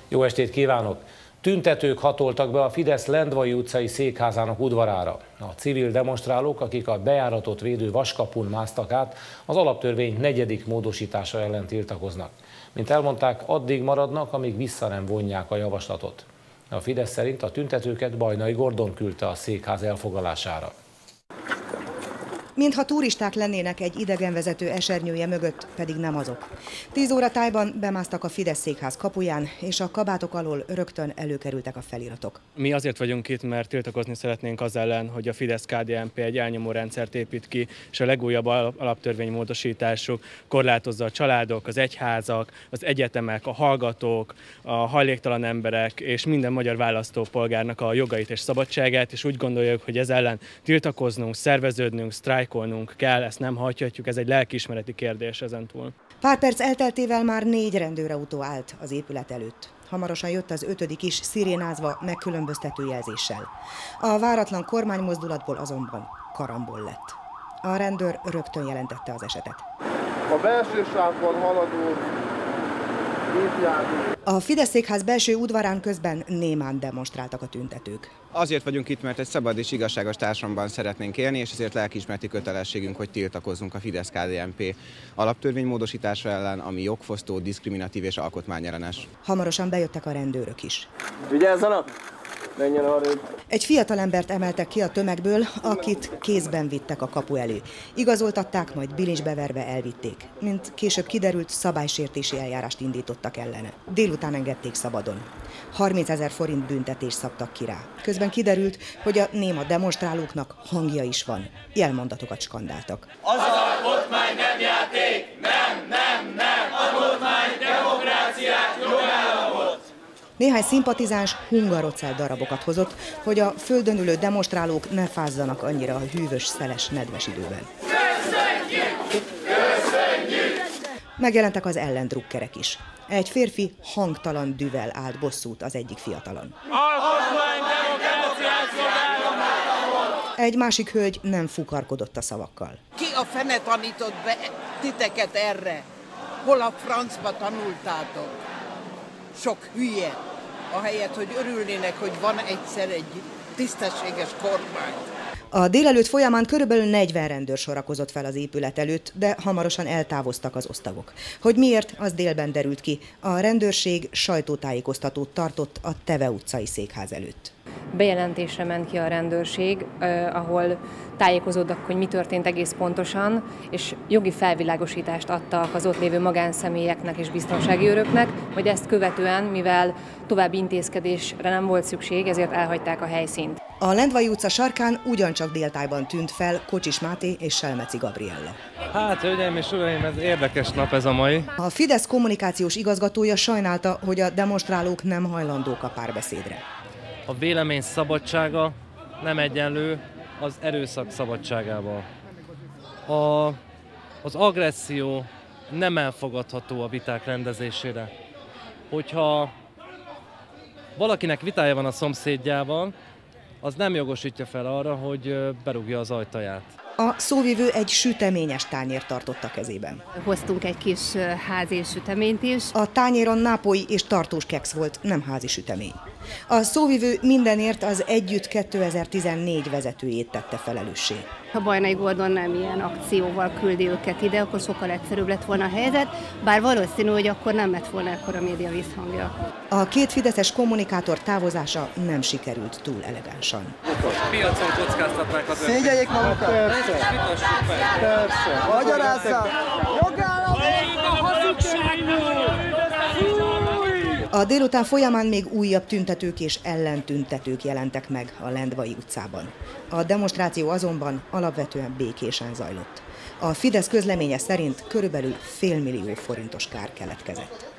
Jó estét kívánok! Tüntetők hatoltak be a Fidesz Lendvai utcai székházának udvarára. A civil demonstrálók, akik a bejáratot védő vaskapun másztak át, az alaptörvény 4. módosítása ellen tiltakoznak. Mint elmondták, addig maradnak, amíg vissza nem vonják a javaslatot. A Fidesz szerint a tüntetőket Bajnai Gordon küldte a székház elfoglalására. Mintha turisták lennének egy idegenvezető esernyője mögött, pedig nem azok. 10 óra tájban bemásztak a Fidesz székház kapuján, és a kabátok alól rögtön előkerültek a feliratok. Mi azért vagyunk itt, mert tiltakozni szeretnénk az ellen, hogy a Fidesz-KDNP egy elnyomó rendszert épít ki, és a legújabb alaptörvénymódosításuk korlátozza a családok, az egyházak, az egyetemek, a hallgatók, a hajléktalan emberek és minden magyar választópolgárnak a jogait és szabadságát, és úgy gondoljuk, hogy ez ellen tiltakoznunk, szerveződnünk, sztrájkolnunk kell, ezt nem hagyhatjuk, ez egy lelkiismereti kérdés ezentúl. Pár perc elteltével már 4 rendőrautó állt az épület előtt. Hamarosan jött az 5. is, szirénázva, megkülönböztető jelzéssel. A váratlan kormánymozdulatból azonban karambol lett. A rendőr rögtön jelentette az esetet. A belső sávban haladó gépjármű. A Fidesz székház belső udvarán közben némán demonstráltak a tüntetők. Azért vagyunk itt, mert egy szabad és igazságos társadalomban szeretnénk élni, és ezért lelkiismereti kötelességünk, hogy tiltakozzunk a Fidesz-KDNP alaptörvénymódosítása ellen, ami jogfosztó, diszkriminatív és alkotmányellenes. Hamarosan bejöttek a rendőrök is. Vigyázzanak! Menjen arrébb! Egy fiatalembert emeltek ki a tömegből, akit kézben vittek a kapu elé. Igazoltatták, majd bilincsbe verve elvitték. Mint később kiderült, szabálysértési eljárást indítottak ellene. Délután engedték szabadon. 30 000 forint büntetést szabtak ki rá. Közben kiderült, hogy a néma demonstrálóknak hangja is van. Jelmondatokat skandáltak. Az alkotmány nem játék! Nem! Alkotmány demokráciát, jogállamot! Néhány szimpatizáns hungarocell darabokat hozott, hogy a földön ülő demonstrálók ne fázzanak annyira a hűvös, szeles, nedves időben. Köszönjük! Megjelentek az ellendrukkerek is. Egy férfi hangtalan dühvel állt bosszút az egyik fiatalon. Egy másik hölgy nem fukarkodott a szavakkal. Ki a fene tanított be titeket erre? Hol a francba tanultátok? Sok hülye, ahelyett, hogy örülnének, hogy van egyszer egy tisztességes kormány. A délelőtt folyamán körülbelül 40 rendőr sorakozott fel az épület előtt, de hamarosan eltávoztak az osztagok. Hogy miért, az délben derült ki. A rendőrség sajtótájékoztatót tartott a Teve utcai székház előtt. Bejelentésre ment ki a rendőrség, ahol tájékozódtak, hogy mi történt egész pontosan, és jogi felvilágosítást adtak az ott lévő magánszemélyeknek és biztonsági őröknek, hogy ezt követően, mivel további intézkedésre nem volt szükség, ezért elhagyták a helyszínt. A Lendvai utca sarkán ugyancsak déltájban tűnt fel Kocsis Máté és Selmeci Gabriella. Hát, hölgyeim és uraim, ez érdekes nap ez a mai. A Fidesz kommunikációs igazgatója sajnálta, hogy a demonstrálók nem hajlandók a párbeszédre. A vélemény szabadsága nem egyenlő az erőszak szabadságával. Az agresszió nem elfogadható a viták rendezésére. Hogyha valakinek vitája van a szomszédjával, az nem jogosítja fel arra, hogy berúgja az ajtaját. A szóvivő egy süteményes tányért tartott a kezében. Hoztunk egy kis házi süteményt is. A tányéron nápolyi és tartós keksz volt, nem házi sütemény. A szóvivő mindenért az Együtt 2014 vezetőjét tette felelőssé. Ha Bajnai Gordon nem ilyen akcióval küldi őket ide, akkor sokkal egyszerűbb lett volna a helyzet, bár valószínű, hogy akkor nem lett volna ekkora média visszhangja. A két fideszes kommunikátor távozása nem sikerült túl elegánsan. Piacon kockáztatnák az Szégyeljék magukat! Persze! Magyarázzák! Jogállamot! A délután folyamán még újabb tüntetők és ellentüntetők jelentek meg a Lendvai utcában. A demonstráció azonban alapvetően békésen zajlott. A Fidesz közleménye szerint körülbelül 500 000 forintos kár keletkezett.